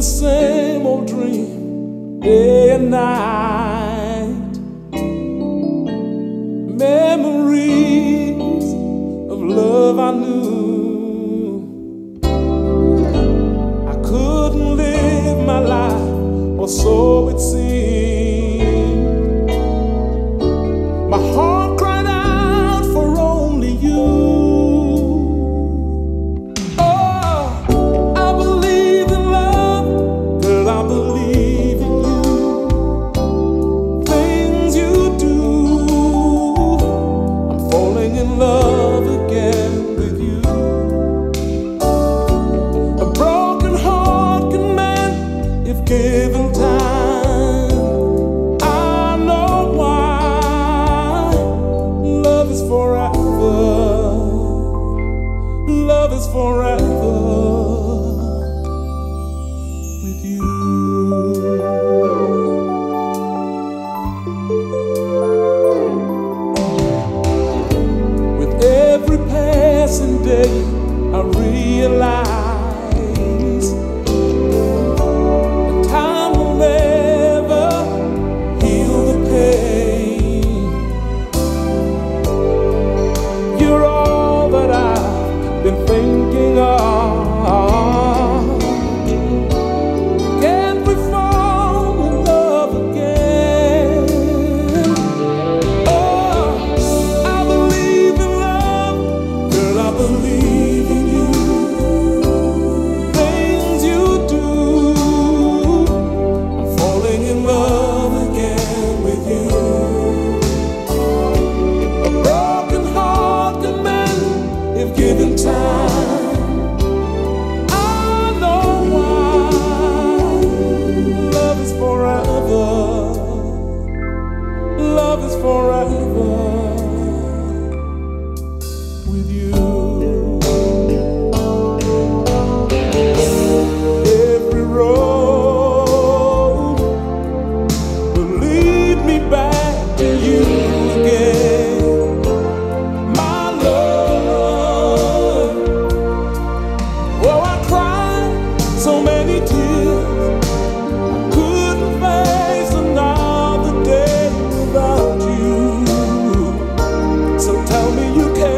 the same old dream, day and night. Memories of love I knew. I couldn't live my life, or so it seemed. My heart cried out for only you. Love again with you. A broken heart can mend if given time. I know why. Love is forever. Love is forever with you. Every passing day I realize that time will never heal the pain. You're all that I've been thinking of. Can't we fall in love again? Oh, I believe in love. Girl, I believe in you. Things you do, I'm falling in love again with you. A broken heart can mend if given time. I know why. Love is forever. Love is forever with you. Every road will lead me back to you again, my love. Oh, I cried so many tears, I couldn't face another day without you. So tell me you care.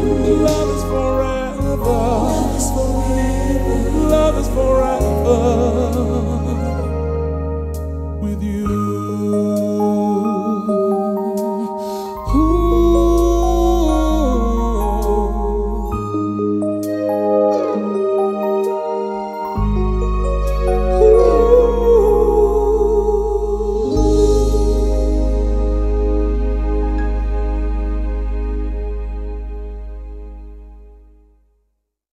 Love is forever.